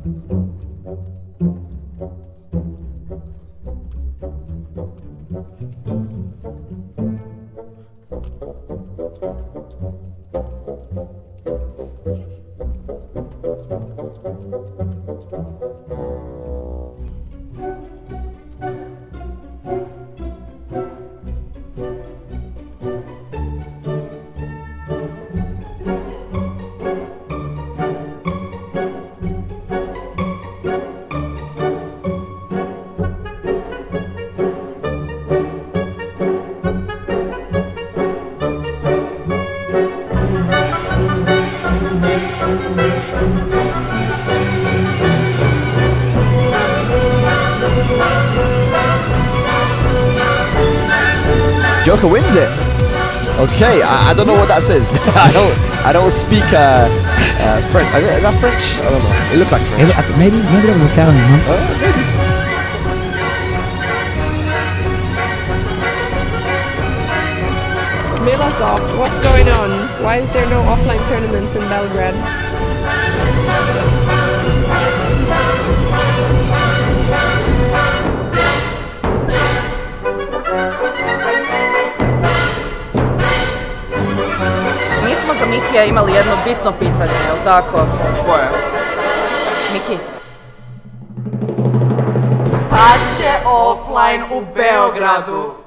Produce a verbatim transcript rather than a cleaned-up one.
Joker wins it. Okay, I, I don't know what that says. I don't, I don't speak uh, uh, French. Is that French? I don't know. It looks like French. It, maybe, maybe that was Italian, huh? Uh, maybe. Milosov, what's going on? Why is there no offline tournaments in Belgrade? Mi smo za Mikija imali jedno bitno pitanje, jel' tako? Koje? Miki. Pa će offline u Beogradu.